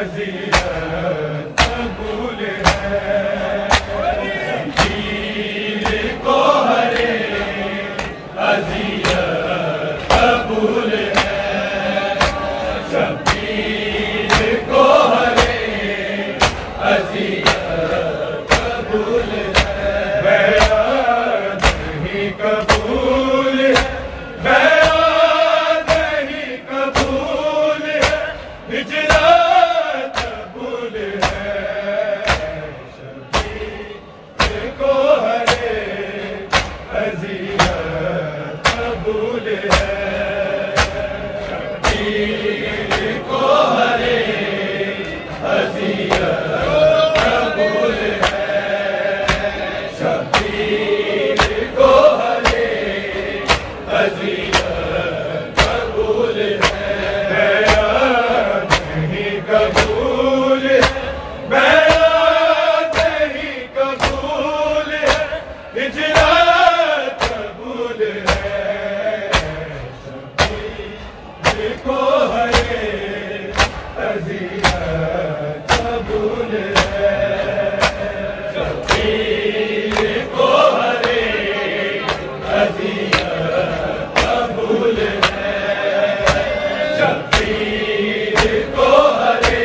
अज़ियत कबूल है, शबीर को हरे अज़ियत कबूल है, शबीर को हरे अज़ियत कबूल है, बैरात ही कबूल है, बैरात ही कबूल है, हिजरत कबूल है, शबीर को हरे अज़ियत कबूल है, शबीर को हरे अज़ियत कबूल है, शबीर को हरे अज़ियत कबूल है, बैरात ही कबूल है, बैरात ही कबूल है, हिजरत कबूल है, शबीर को हरे अज़ियत कबूल है, शबीर को हरे अज़ियत कबूल है, शबीर को हरे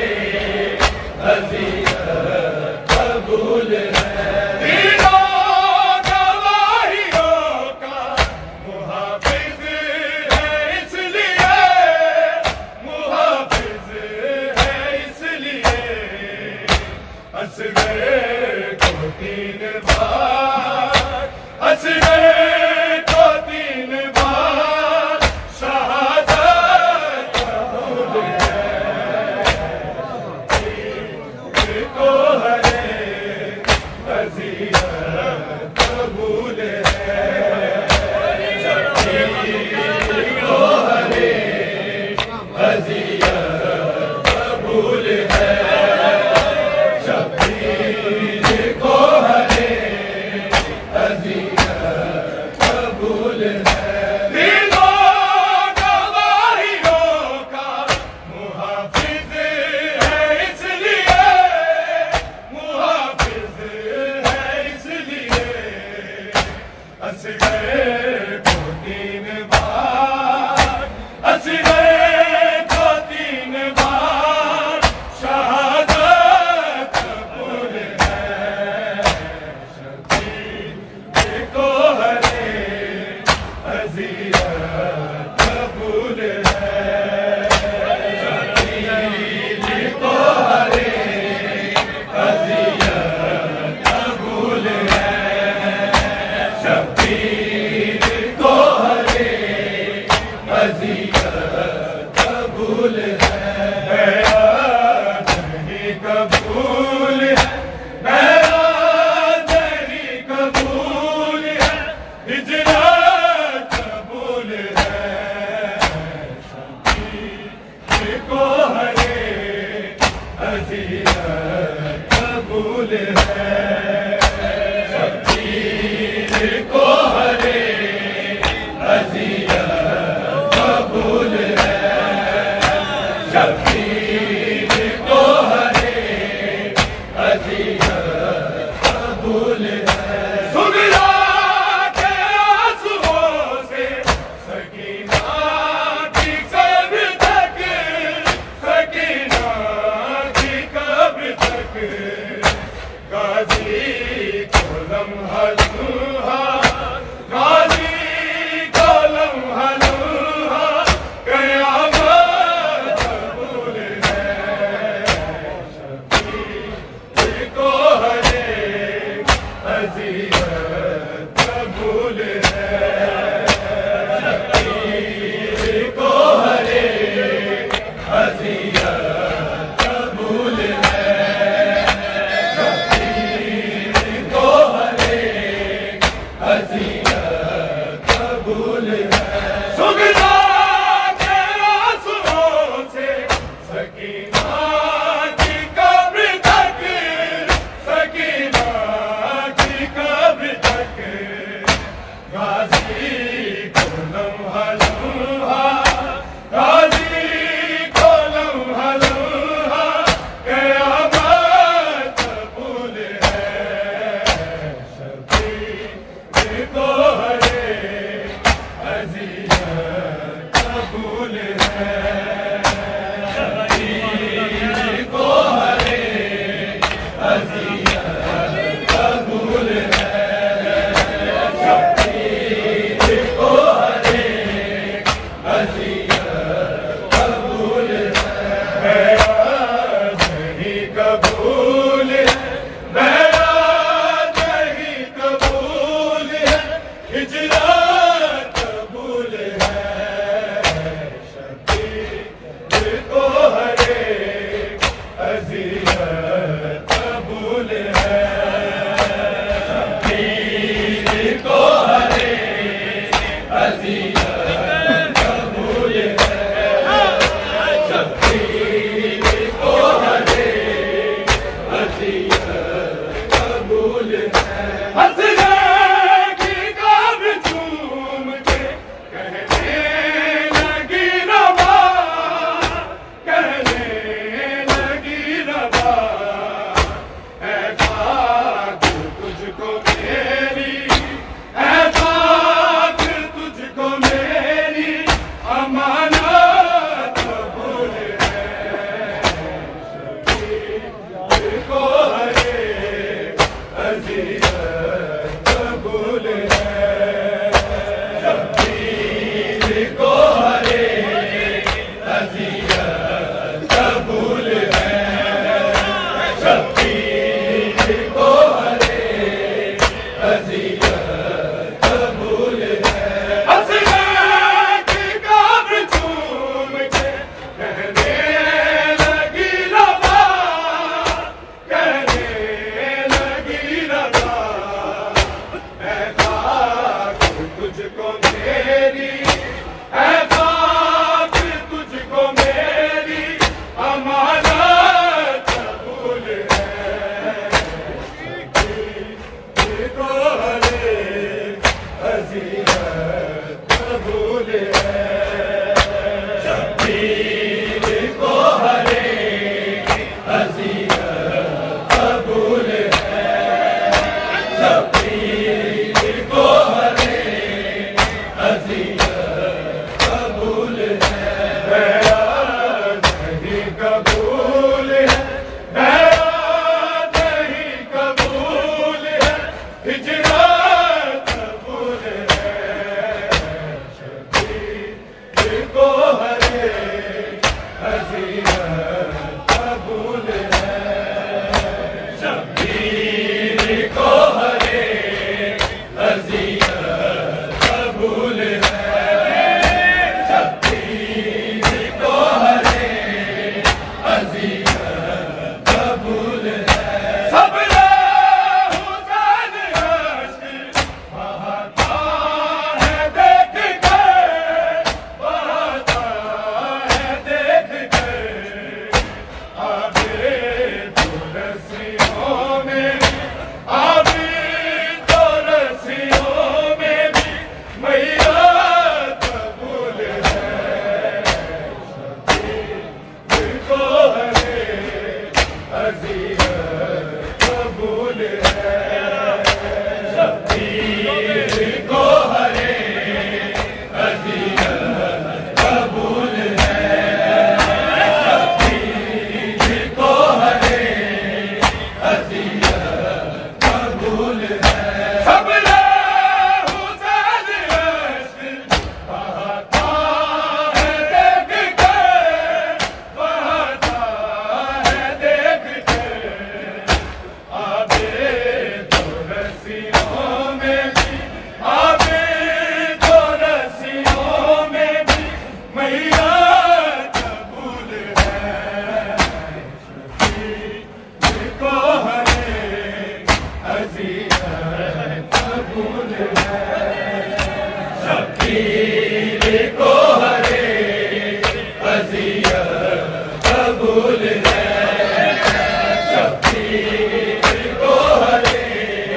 अज़ियत कबूल है, तीनों गवाहियों का मुहाफिज है इसलिए, मुहाफिज है इसलिए, असग़र को 3 बार, असग़र को 3 बार शहादत कबूल है, शबीर को हरे अज़ियत कबूल है, शबीर को हरे अज़ियत कबूल है, शबीर को हरे अज़ियत कबूल है, तीनों गवाहियों का मुहाफिज है इसलिए, मुहाफिज है इसलिए, असग़र को 3 बार, असग़र को 3 बार शहादत कबूल है, शबीर को हरे अज़ियत कबूल है, शबीर को हरे अज़ियत कबूल है, शबीर को हरे अज़ियत कबूल है, बैरात ही कबूल है, बैरात ही कबूल है, हिजरत कबूल है, शबीर को हरे अज़ियत कबूल है, शबीर को हरे अज़ियत कबूल है, शबीर को हरे अज़ियत कबूल है, सुगरा के आंसुओं से सकीना की कब्र तक, सकीना की कब्र तक, गाज़ी को लम्हा लम्हा, गाज़ी को लम्हा लम्हा, क़यामत कबूल है, शबीर को हरे अज़ियत कबूल है, शबीर को हरे अज़ियत कबूल है, शबीर को हरे अज़ियत कबूल है, सुगरा के आंसुओं से सकीना की कब्र तक, सकीना की कब्र तक, गाज़ी को लम्हा लम्हा, गाज़ी को लम्हा लम्हा, कबूल है, बैरात नहीं कबूल है, हिजरत कबूल है। शबीर को हरे अज़ियत कबूल है, शबीर को हरे अज़ियत कबूल है, शबीर को हरे अज़ियत कबूल है। सब हुसैन अश्क बहाता है देख कर, बहाता है देख कर, आगे तो रस्सियों में भी, आगे तो रस्सियों में भी मैया कबूल है। शबीर को हरे अज़ियत कबूल है, शबीर को हरे अज़ियत कबूल है, शबीर को हरे अज़ियत कबूल है। सब हुसैन अश्क बहाता है देख कर, बहाता है देख कर, आगे तो रस्सियों में भी, आगे तो रस्सियों में भी मैया कबूल है। शबीर को हरे अज़ियत कबूल है, शबीर को हरे अज़ियत कबूल है, शबीर को हरे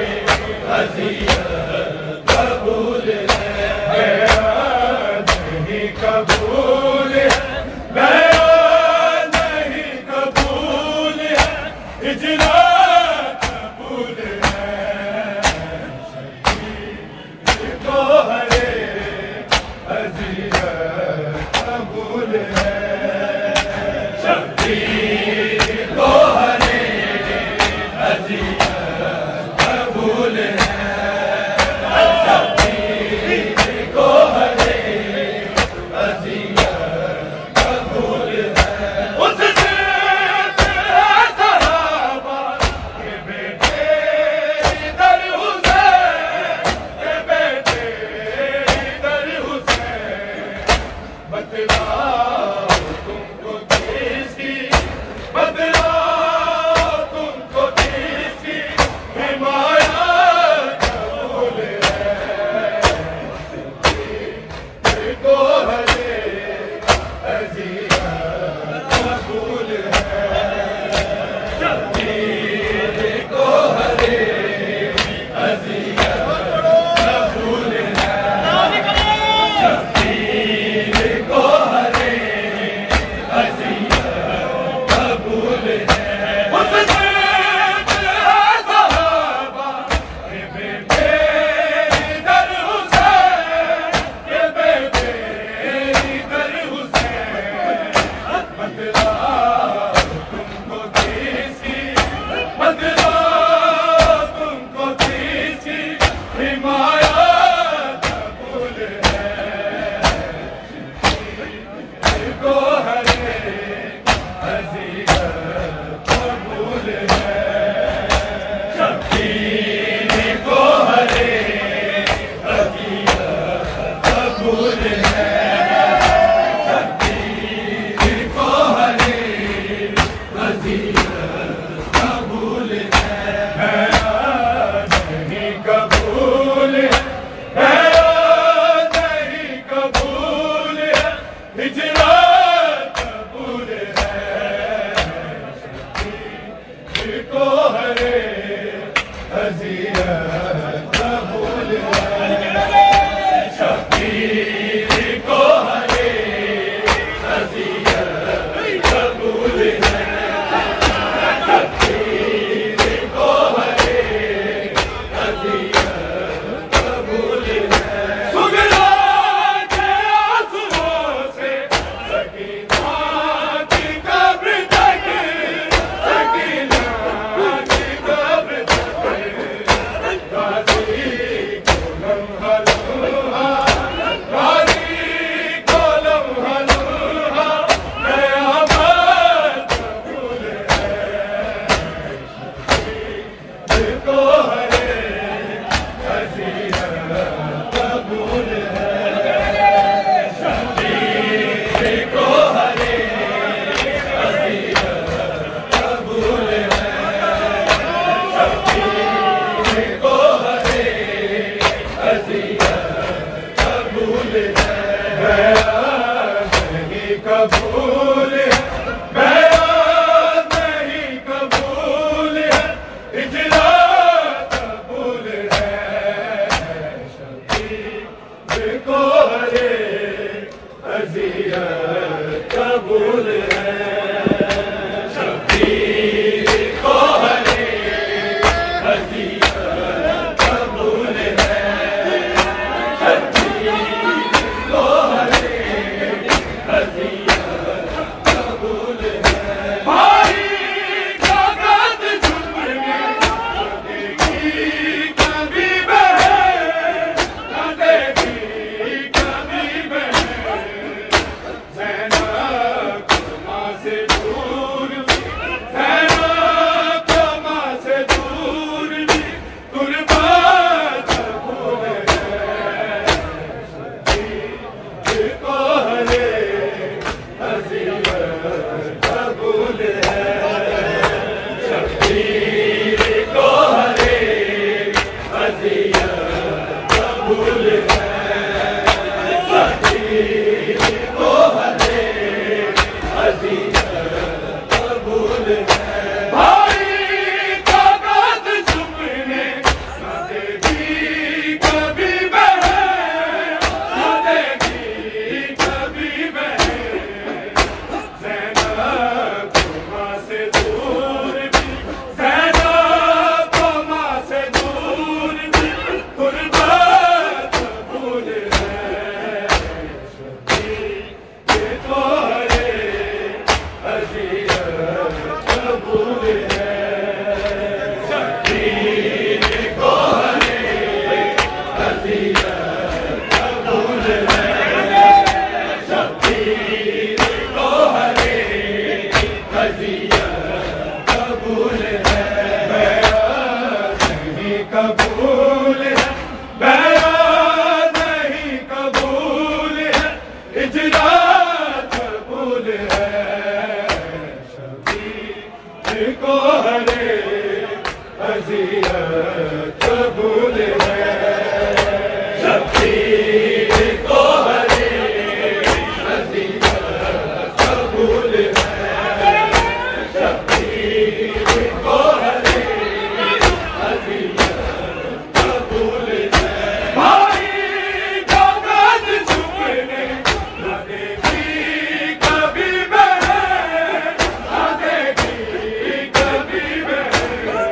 अज़ियत कबूल है। बैरात नहीं कबूल है, बैरात नहीं कबूल है, हिजरत कबूल है। शबीर को हरे अज़ियत कबूल है, शबीर को हरे अज़ियत कबूल है, शबीर को हरे अज़ियत कबूल है। उस सहाबा के बेटे इधर हुसैन, के बेटे इधर हुसैन, बतलाओ तुमको किसकी को हरे अज़ियत कबूल है, शबीर को हरे अज़ियत कबूल है, शबीर को हरे अज़ियत कबूल है। भाई का काज झुकने न देगी कभी बहन, न देगी कभी बहन।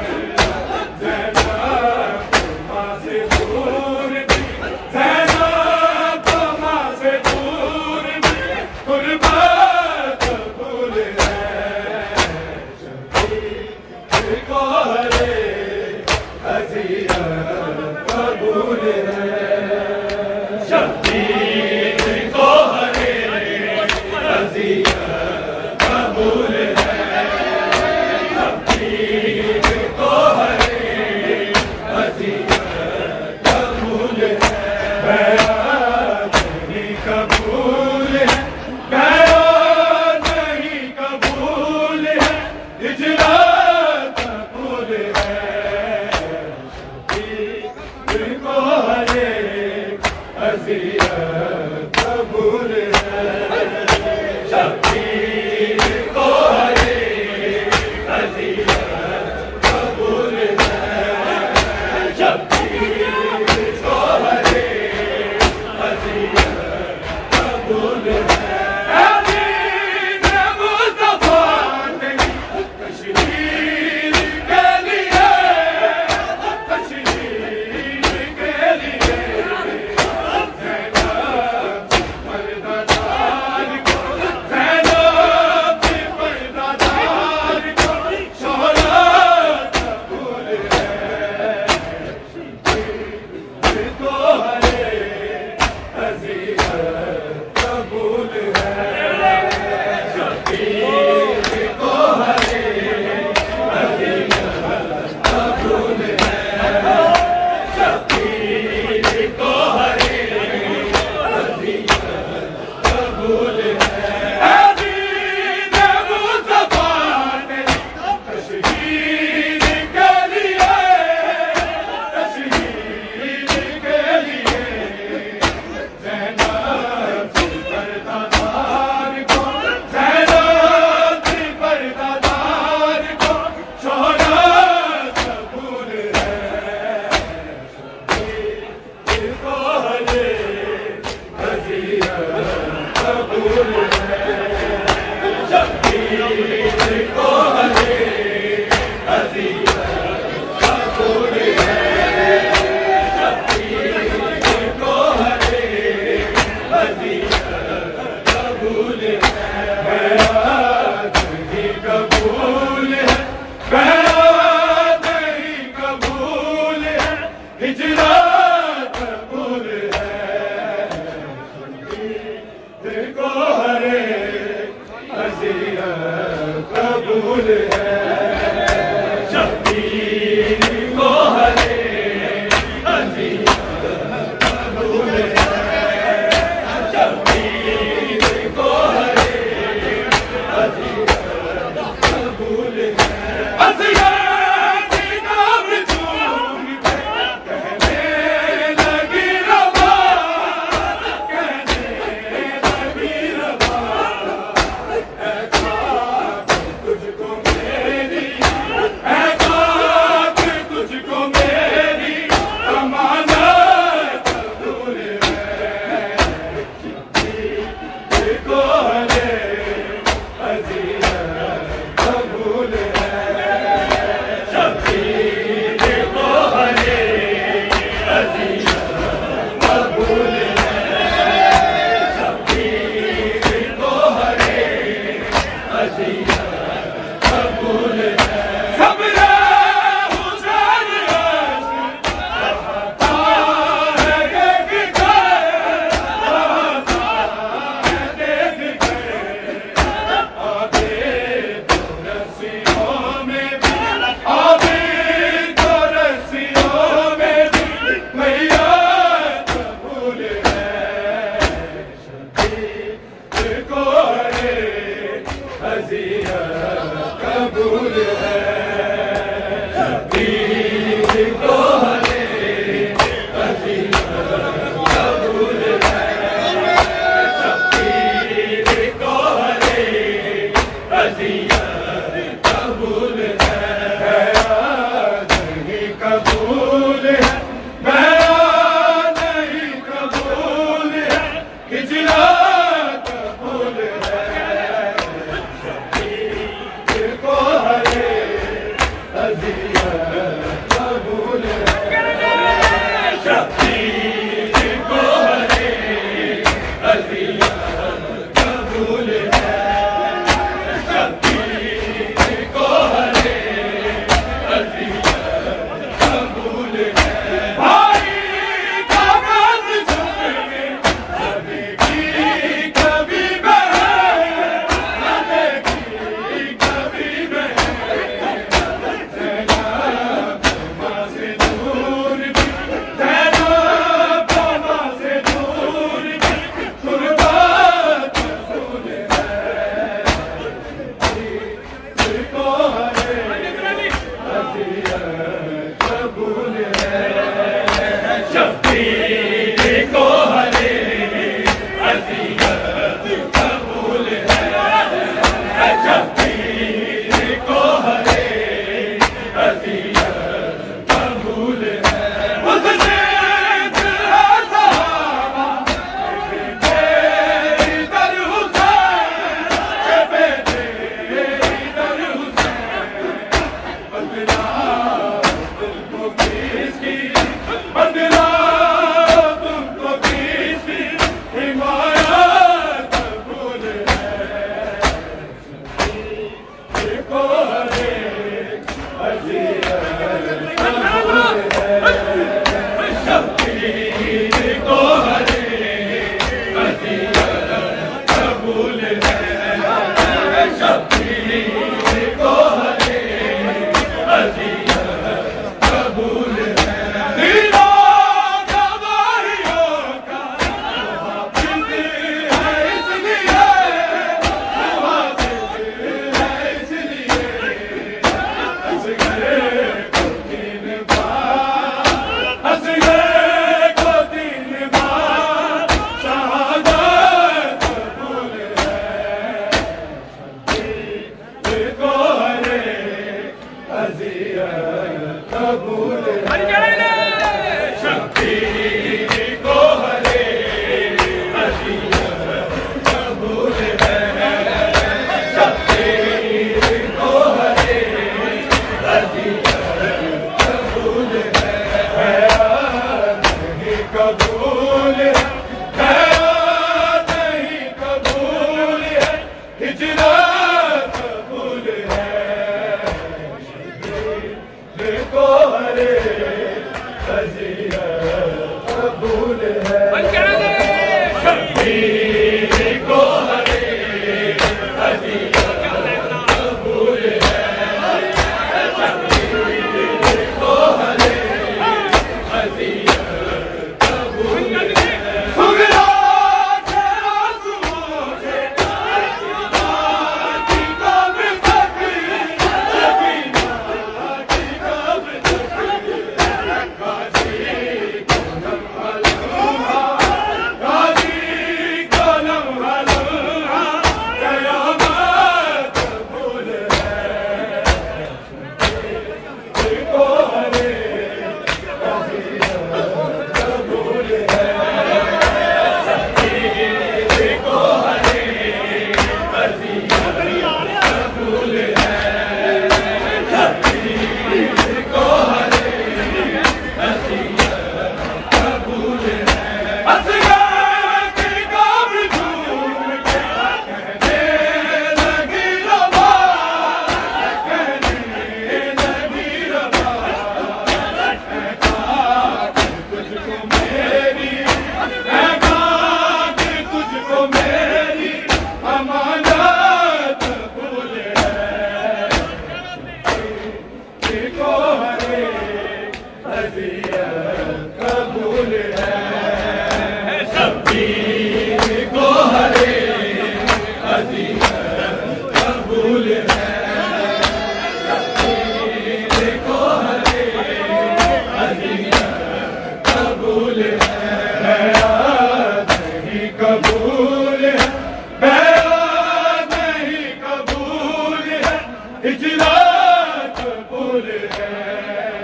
ज़ैनब माँ से दूर भी, ज़ैनब माँ से दूर भी कुर्बान कबूल है, शबीर को हरे अज़ियत कबूल है, शबीर को हरे अज़ियत कबूल है, शबीर को हरे अज़ियत कबूल है। बयान नहीं कबूल है, बयान नहीं कबूल है, इजरा कबूल है, शबीर को हरे अज़ियत कबूल है, शबीर को हरे अज़ियत कबूल है, शबीर को हरे अज़ियत कबूल है। अज़ीज़ मुस्तफ़ा तेरी तशरीर के लिए, तशरीर के लिए ज़ैनब पर्दादार को, ज़ैनब पर्दादार को शोहरत कबूल है, शबीर को हरे अज़ियत कबूल है, शबीर को हरे अज़ियत कबूल है, शबीर को हरे अज़ियत कबूल है। अज़ीज़ मुस्तफ़ा तेरी तशरीर के लिए, तशरीर के लिए ज़ैनब पर्दादार को, ज़ैनब पर्दादार को शोहरत कबूल है, शबीर को हरे अज़ियत कबूल है, शबीर को हरे अज़ियत कबूल है, शबीर को हरे अज़ियत कबूल है। बयान नहीं कबूल है, बयान नहीं कबूल है, हिजरा कबूल है, शबीर को हरे अज़ियत कबूल है, शबीर को हरे अज़ियत कबूल है, शबीर को हरे अज़ियत कबूल है। अज़ियत नाम चूम के कहने लगी रवा, कहने लगी रवा, ऐ खाक तुझको मेरी, ऐ खाक तुझको मेरी अमानत कबूल है, शबीर को हरे अज़ियत कबूल है, शबीर को हरे अज़ियत कबूल है, शबीर को हरे अज़ियत कबूल है। सबरे हुसैन अश्क बहाता है देख कर, बहाता है देख कर, आगे तो रस्सियों में भी, आगे तो रस्सियों में भी मैया कबूल है, शबीर को हरे अज़ियत कबूल कबूल है शबीर को हरे अज़ियत कबूल है शबीर को हरे अज़ियत कबूल है नहीं कबूल है नहीं कबूल है हिजरा कबूल है शबीर को हरे अज़ियत कबूल है शबीर को हरे अज़ियत कबूल है शबीर को हरे अज़ियत कबूल है भाई का बात छुपे नबी की कभी बहन नबी की कभी बहन हिजरत कबूल है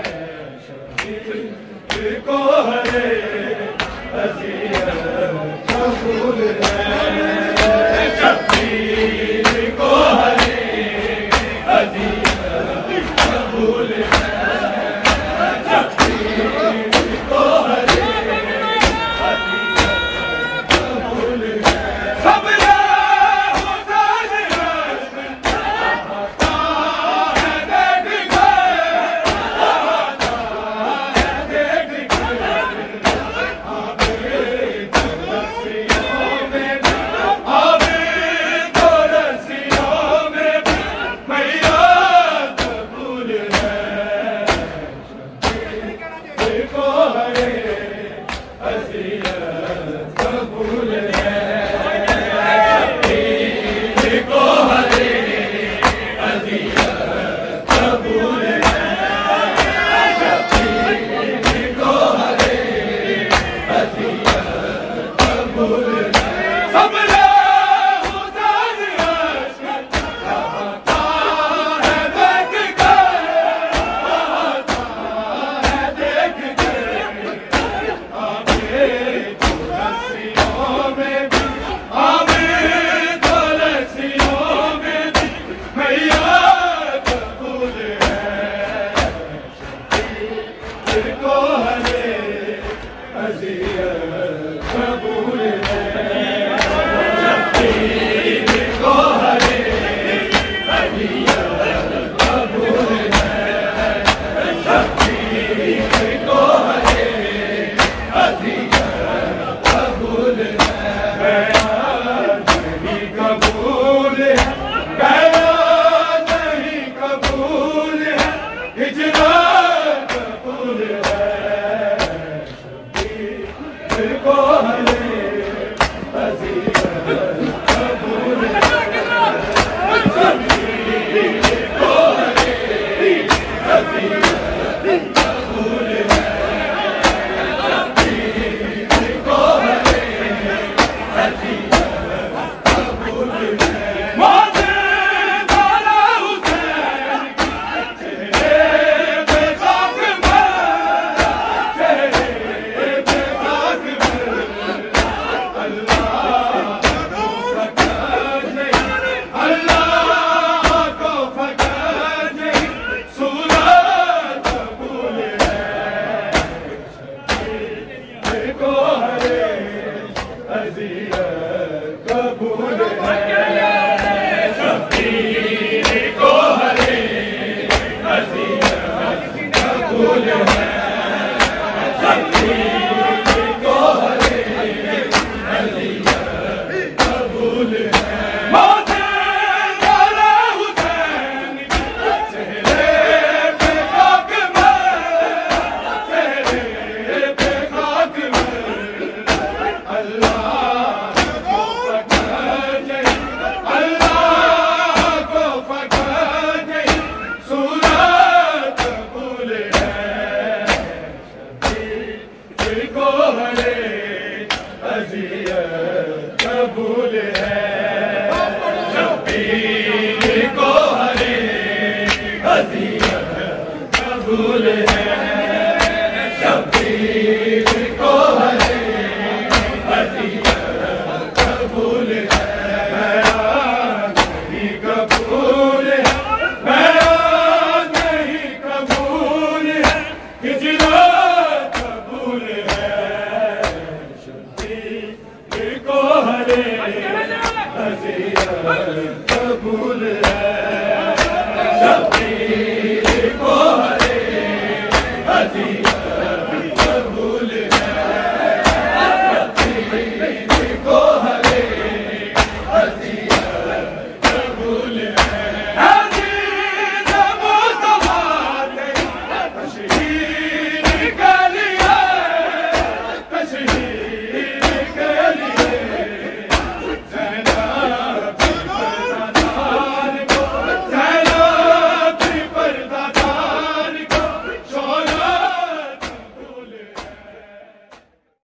शबीर को हरे अज़ियत कबूल है शबीर को हरे अज़ियत कबूल है शबीर को हरे अज़ियत कबूल है सब कबूल है शबीर को हरे अज़ियत कबूल है शबीर को हरे अज़ियत कबूल है नहीं कबूल है नहीं कबूल है हिजरत कबूल है शबीर को हरे अज़ियत कबूल है।